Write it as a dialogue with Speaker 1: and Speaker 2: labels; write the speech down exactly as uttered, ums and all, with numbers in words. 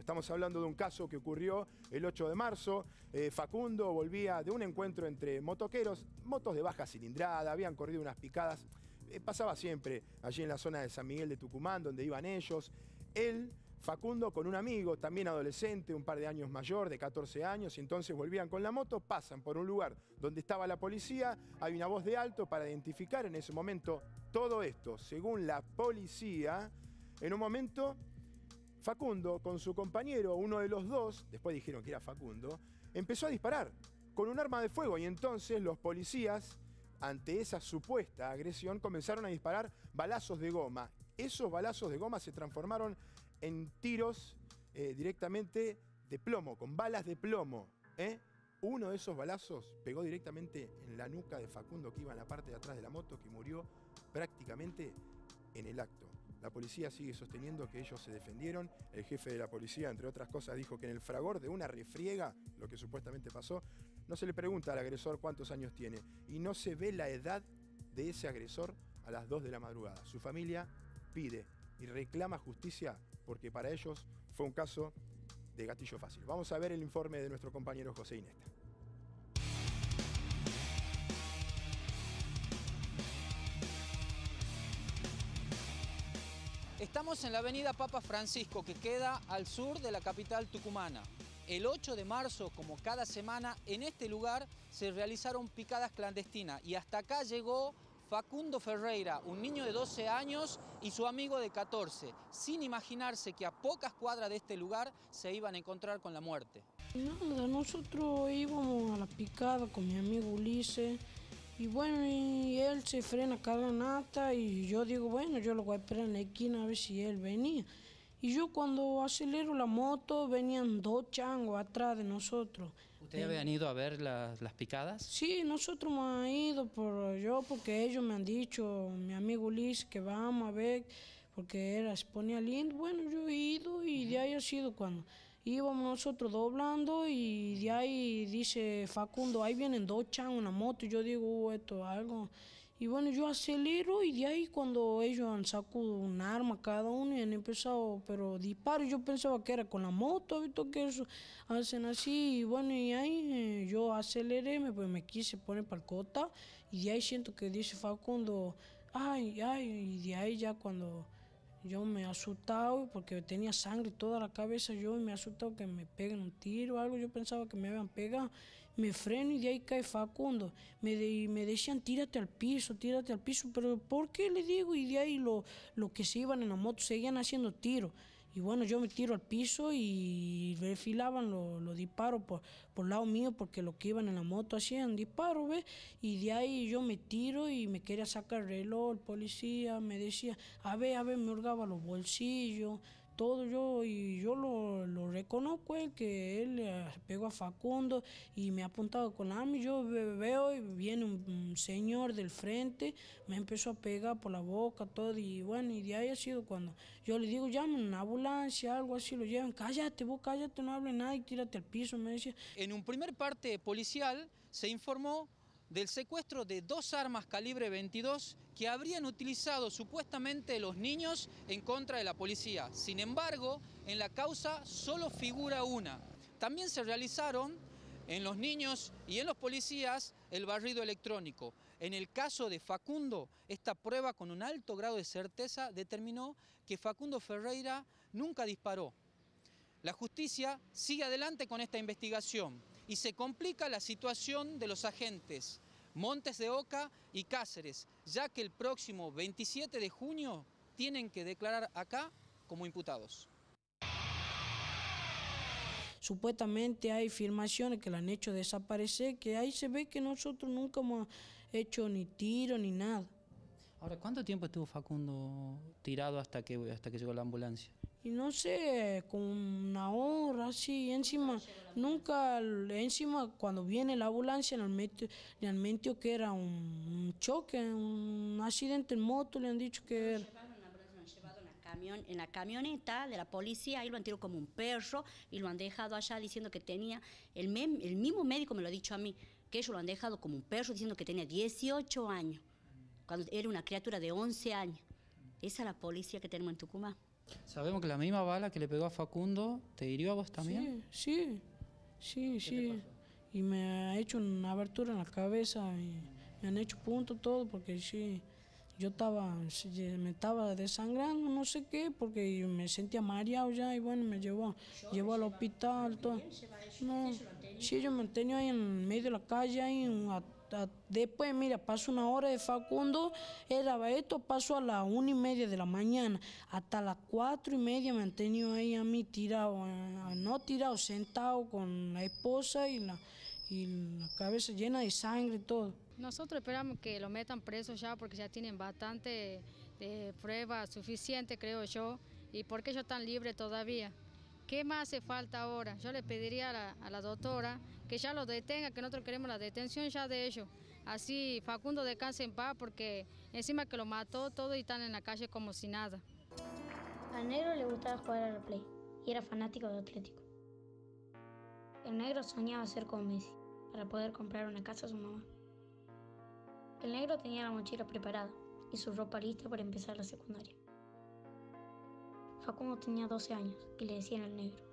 Speaker 1: Estamos hablando de un caso que ocurrió el ocho de marzo. Eh, Facundo volvía de un encuentro entre motoqueros, motos de baja cilindrada, habían corrido unas picadas. Eh, pasaba siempre allí en la zona de San Miguel de Tucumán, donde iban ellos. Él, Facundo, con un amigo, también adolescente, un par de años mayor, de catorce años, y entonces volvían con la moto, pasan por un lugar donde estaba la policía, hay una voz de alto para identificar en ese momento todo esto. Según la policía, en un momento, Facundo, con su compañero, uno de los dos, después dijeron que era Facundo, empezó a disparar con un arma de fuego, y entonces los policías, ante esa supuesta agresión, comenzaron a disparar balazos de goma. Esos balazos de goma se transformaron en tiros eh, directamente de plomo, con balas de plomo. ¿eh? Uno de esos balazos pegó directamente en la nuca de Facundo, que iba en la parte de atrás de la moto, que murió prácticamente en el acto. La policía sigue sosteniendo que ellos se defendieron. El jefe de la policía, entre otras cosas, dijo que en el fragor de una refriega, lo que supuestamente pasó, no se le pregunta al agresor cuántos años tiene y no se ve la edad de ese agresor a las dos de la madrugada. Su familia pide y reclama justicia porque para ellos fue un caso de gatillo fácil. Vamos a ver el informe de nuestro compañero José Inesta.
Speaker 2: Estamos en la avenida Papa Francisco, que queda al sur de la capital tucumana. El ocho de marzo, como cada semana, en este lugar se realizaron picadas clandestinas y hasta acá llegó Facundo Ferreira, un niño de doce años y su amigo de catorce, sin imaginarse que a pocas cuadras de este lugar se iban a encontrar con la muerte.
Speaker 3: Nada, nosotros íbamos a la picada con mi amigo Ulises y bueno, y él se frena cada nata y yo digo, bueno, yo lo voy a esperar en la esquina a ver si él venía. Y yo cuando acelero la moto, venían dos changos atrás de nosotros.
Speaker 2: ¿Ustedes habían ido a ver las, las picadas?
Speaker 3: Sí, nosotros hemos ido por yo, porque ellos me han dicho, mi amigo Ulises, que vamos a ver, porque era, se ponía lindo. Bueno, yo he ido y de ahí ha sido cuando íbamos nosotros doblando y de ahí dice Facundo, ahí vienen dos changos en la moto y yo digo, uh, esto es algo. Y bueno, yo acelero y de ahí cuando ellos han sacado un arma cada uno y han empezado, pero disparos, yo pensaba que era con la moto, visto que eso hacen así, y bueno, y ahí eh, yo aceleré, me, pues me quise poner para el cota, y de ahí siento que dice Facundo, ay, ay, y de ahí ya cuando yo me he asustado porque tenía sangre toda la cabeza, yo me he asustado que me peguen un tiro o algo, yo pensaba que me habían pegado, me freno y de ahí cae Facundo, me, de, me decían tírate al piso, tírate al piso, pero ¿por qué le digo? Y de ahí lo, lo que se iban en la moto seguían haciendo tiros. Y bueno, yo me tiro al piso y refilaban los lo disparos por, por lado mío, porque los que iban en la moto hacían disparos, ¿ves? Y de ahí yo me tiro y me quería sacar el reloj, el policía me decía, a ver, a ver, me hurgaba los bolsillos, todo yo, y yo lo, lo reconozco, él, que él eh, pegó a Facundo y me ha apuntado con la arma, y yo veo y viene un, un señor del frente, me empezó a pegar por la boca, todo, y bueno, y de ahí ha sido cuando yo le digo, llamen una ambulancia, algo así, lo llevan, cállate, vos cállate, no hables nada y tírate al piso, me decía.
Speaker 2: En un primer parte policial se informó del secuestro de dos armas calibre veintidós que habrían utilizado supuestamente los niños en contra de la policía. Sin embargo, en la causa solo figura una. También se realizaron en los niños y en los policías el barrido electrónico. En el caso de Facundo, esta prueba con un alto grado de certeza determinó que Facundo Ferreira nunca disparó. La justicia sigue adelante con esta investigación y se complica la situación de los agentes Montes de Oca y Cáceres, ya que el próximo veintisiete de junio tienen que declarar acá como imputados.
Speaker 3: Supuestamente hay filmaciones que la han hecho desaparecer, que ahí se ve que nosotros nunca hemos hecho ni tiro ni nada.
Speaker 2: Ahora, ¿cuánto tiempo estuvo Facundo tirado hasta que, hasta que llegó la ambulancia?
Speaker 3: Y no sé, con una hora así, encima, nunca, encima cuando viene la ambulancia le han metido, le han mentido que era un, un choque, un accidente en moto, le han dicho que era.
Speaker 4: Llevado en la, camión, en la camioneta de la policía, ahí lo han tirado como un perro y lo han dejado allá diciendo que tenía, el, mem, el mismo médico me lo ha dicho a mí, que ellos lo han dejado como un perro diciendo que tenía dieciocho años, cuando era una criatura de once años. Esa es la policía que tenemos en Tucumán.
Speaker 2: Sabemos que la misma bala que le pegó a Facundo, ¿te hirió a vos también?
Speaker 3: Sí, sí, sí, sí. Y me ha hecho una abertura en la cabeza y me han hecho punto todo porque sí, yo estaba, me estaba desangrando, no sé qué, porque yo me sentía mareado ya y bueno, me llevó, llevó al hospital, todo. No, sí, yo me tenía ahí en medio de la calle, ahí, a, a, después, mira, pasó una hora de Facundo, era esto, pasó a las una y media de la mañana, hasta las cuatro y media me han tenido ahí a mí tirado, eh, no tirado, sentado con la esposa y la, y la cabeza llena de sangre y todo.
Speaker 5: Nosotros esperamos que lo metan preso ya porque ya tienen bastante eh, pruebas suficientes, creo yo, y porque ellos están libres todavía. ¿Qué más hace falta ahora? Yo le pediría a la, a la doctora que ya los detenga, que nosotros queremos la detención ya de ellos. Así Facundo descanse en paz porque encima que lo mató todo y están en la calle como si nada.
Speaker 6: Al negro le gustaba jugar a la Play y era fanático de Atlético. El negro soñaba ser como Messi para poder comprar una casa a su mamá. El negro tenía la mochila preparada y su ropa lista para empezar la secundaria. Facundo tenía doce años y le decían el negro.